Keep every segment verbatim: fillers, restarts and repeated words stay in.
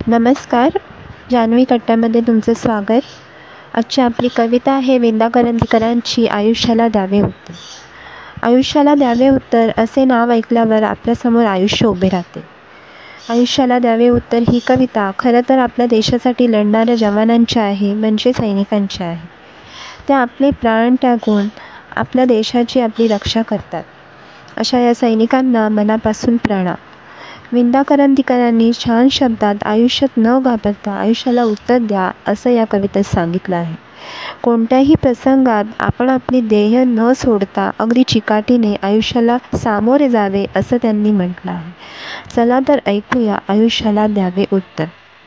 नमस्कार, जान्हवी कट्ट्यामध्ये तुमचं स्वागत. आजची आपली कविता आहे विंदा करंदीकरांची आयुष्याला द्यावे उत्तर. आयुष्याला द्यावे उत्तर असे नाव ऐकल्यावर आपल्यासमोर आयुष्य उभे राहते. आयुष्याला द्यावे उत्तर ही कविता खरं तर आपल्या देशासाठी लढणाऱ्या जवानांची आहे, म्हणजे सैनिकांची आहे. ते आपले प्राण त्यागून आपल्या देशाची आपली रक्षा करतात. अशा या सैनिकांना मनापासून प्रणाम. विंदा करंदीकरांनी छान शब्दात आयुष्यात न घाबरता आयुष्याला उत्तर द्या असं या कवितेत सांगितलं आहे. कोणत्याही प्रसंगात आपण आपली ध्येय न सोडता अगदी चिकाटीने आयुष्याला सामोरे जावे असं त्यांनी म्हटलं आहे. चला तर ऐकूया आयुष्याला द्यावे उत्तर.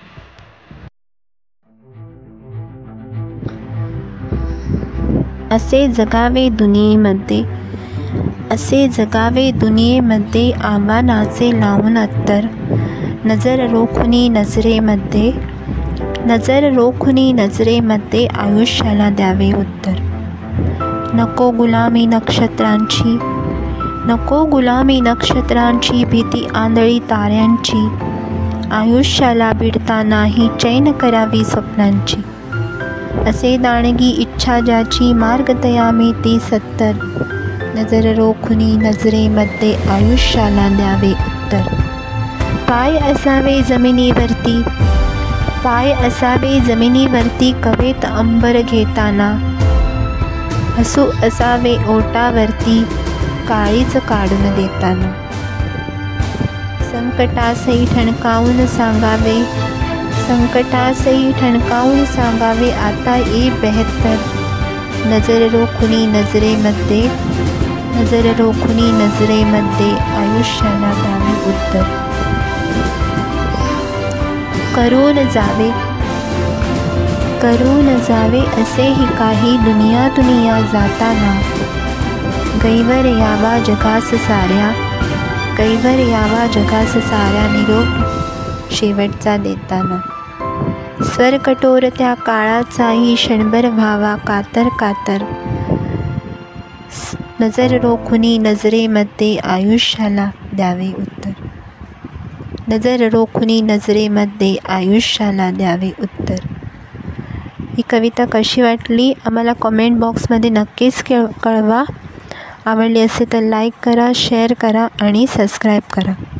असे जगावे दुनियेमध्ये असे जगावे दुनियेमध्ये आव्हानाचे लावून अत्तर. नजर रोखुनी नजरेमध्ये नजर रोखुनी नजरेमध्ये आयुष्याला द्यावे उत्तर. नको गुलामी नक्षत्रांची नको गुलामी नक्षत्रांची भीती आंधळी ताऱ्यांची. आयुष्याला भिडता नाही चैन करावी स्वप्नांची. असे दाणगी इच्छा ज्याची मार्ग तयामी ती सत्तर. नजर रोखुनी नजरेमध्ये आयुष्याला द्यावे उत्तर. पाय असावे जमिनीवरती पाय असावे जमिनीवरती कवेत अंबर घेताना. हसू असावे ओटावरती काळीज काढून देताना. संकटासही ठणकावून सांगावे संकटासही ठणकावून सांगावे आता ये बेहत्तर. नजर रोखुनी नजरेमध्ये नजर रोखुनी नजरेमध्ये आयुष्याला द्यावे उत्तर. करून जावे करून जावे असेही काही दुनिया दुनिया जाताना. गैवर यावा जगास साऱ्या गैवर यावा जगास साऱ्या निरोप शेवटचा देताना. स्वर कठोर त्या काळाचाही क्षणभर व्हावा कातर कातर. नजर रोखुनी नजरेमध्ये आयुष्याला द्यावे उत्तर. नजर रोखुनी नजरेमध्ये आयुष्याला द्यावे उत्तर. ही कविता कशी वाटली आम्हाला कमेंट बॉक्समध्ये नक्कीच कळवा. आवडली असेल तर लाईक करा, शेअर करा आणि सबस्क्राईब करा.